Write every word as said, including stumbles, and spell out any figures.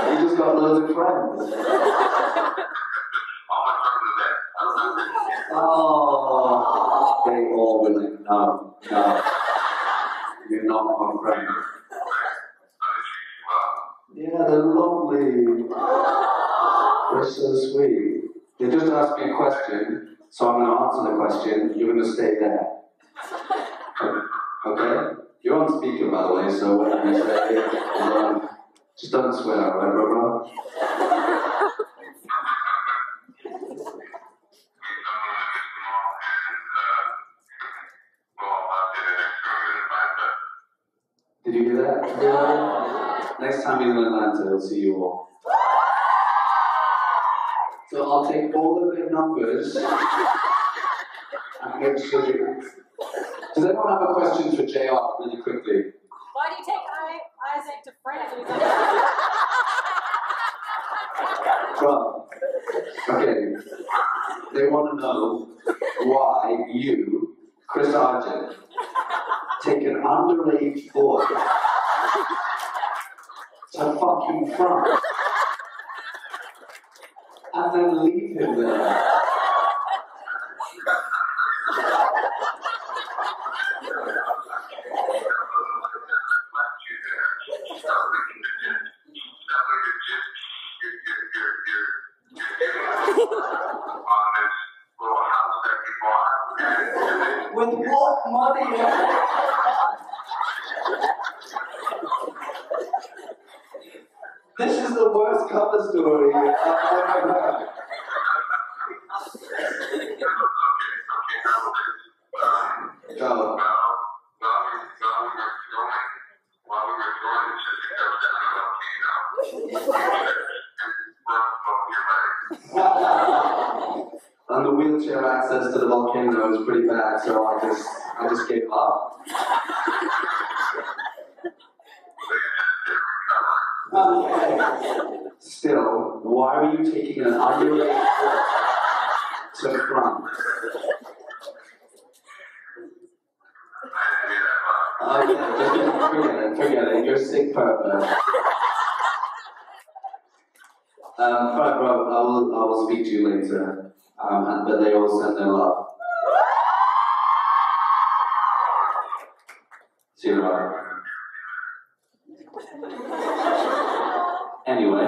You just got loads of friends. Oh, they all were like, no, no, you're not my friend. Yeah, they're lovely. They're so sweet. They just asked me a question, so I'm going to answer the question. You're going to stay there. Okay? You're on speaker, by the way, so whatever you say, um, just don't swear, right, bro, bro? Did you hear that? Yeah. Next time he's in Atlanta, he'll see you all. So I'll take all of their numbers and make sure you... Does anyone have a question for J R really quickly? Why do you take I Isaac to France? Well, okay. They want to know why you, Chris Argent, take an underage boy to fucking France and then leave him there. With what money? This is the worst cover story I've ever heard. Go. And the wheelchair access to the volcano is pretty bad, so I just, I just gave up. Okay. Still, why are you taking an underage boy to France? Okay, just forget it, forget it. You're a sick pervert. Um, alright, bro, I will, I will speak to you later. Um, and but they all send their love. See you later. Anyway.